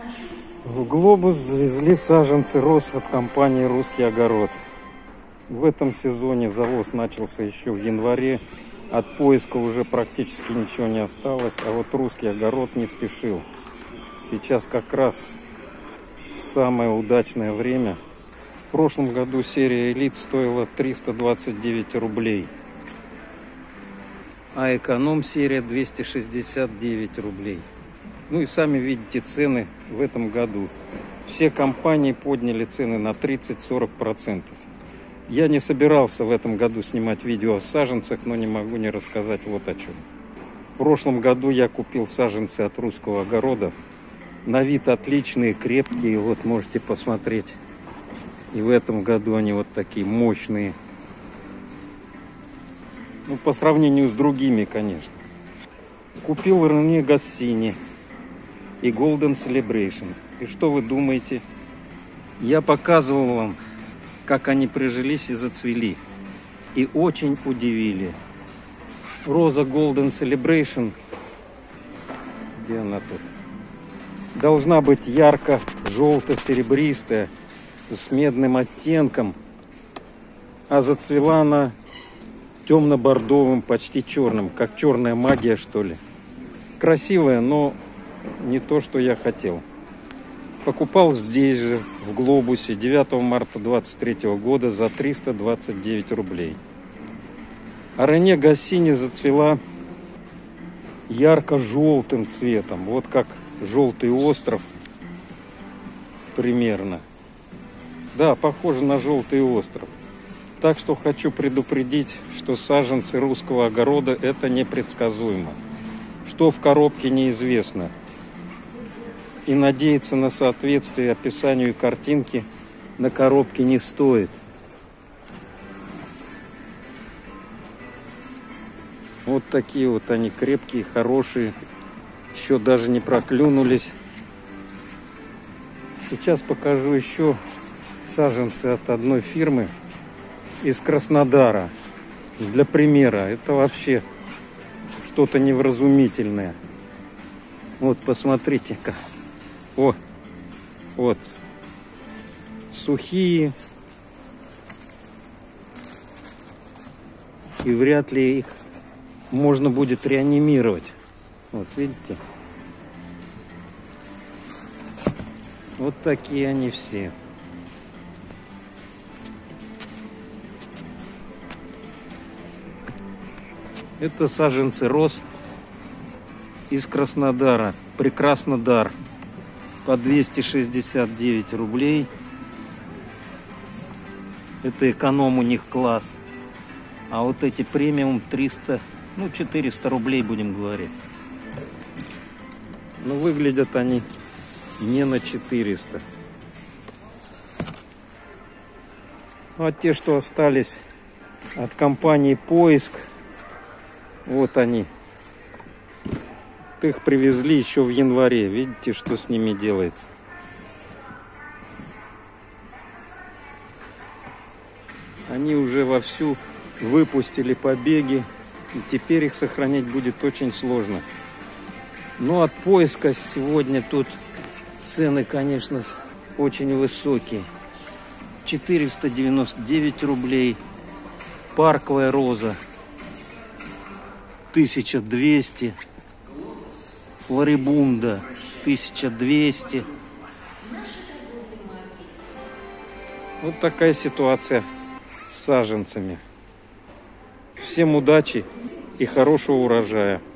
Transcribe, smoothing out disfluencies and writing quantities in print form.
В Глобус завезли саженцы роз от компании «Русский огород». В этом сезоне завоз начался еще в январе. От поиска уже практически ничего не осталось, а вот «Русский огород» не спешил. Сейчас как раз самое удачное время. В прошлом году серия «Элит» стоила 329 рублей, а эконом-серия 269 рублей. Ну и сами видите цены в этом году. Все компании подняли цены на 30-40%. Я не собирался в этом году снимать видео о саженцах, но не могу не рассказать вот о чем. В прошлом году я купил саженцы от «Русского огорода». На вид отличные, крепкие, вот можете посмотреть. И в этом году они вот такие мощные. Ну, по сравнению с другими, конечно. Купил Рене Гассини и Golden Celebration. И что вы думаете? Я показывал вам, как они прижились и зацвели. И очень удивили. Роза Golden Celebration, где она тут? Должна быть ярко-желто-серебристая, с медным оттенком. А зацвела она темно-бордовым, почти черным, как черная магия, что ли. Красивая, но не то, что я хотел. Покупал здесь же, в Глобусе, 9 марта 2023 года за 329 рублей. А Рене Гассини зацвела ярко-желтым цветом. Вот как желтый остров примерно. Да, похоже на желтый остров. Так что хочу предупредить, что саженцы «Русского огорода» это непредсказуемо. Что в коробке, неизвестно. И надеяться на соответствие описанию и картинке на коробке не стоит. Вот такие вот они крепкие, хорошие. Еще даже не проклюнулись. Сейчас покажу еще саженцы от одной фирмы из Краснодара. Для примера. Это вообще что-то невразумительное. Вот, посмотрите-ка. О, вот. Сухие. И вряд ли их можно будет реанимировать. Вот, видите? Вот такие они все. Это саженцы роз из Краснодара. Прекраснодар. По 269 рублей. Это эконом у них класс. А вот эти премиум 300, ну 400 рублей будем говорить. Но выглядят они не на 400. А те, что остались от компании «Поиск», вот они. Их привезли еще в январе. Видите, что с ними делается? Они уже вовсю выпустили побеги. И теперь их сохранить будет очень сложно. Но от «Поиска» сегодня тут цены, конечно, очень высокие. 499 рублей. Парковая роза 1200. Флорибунда 1200. Вот такая ситуация с саженцами. Всем удачи и хорошего урожая.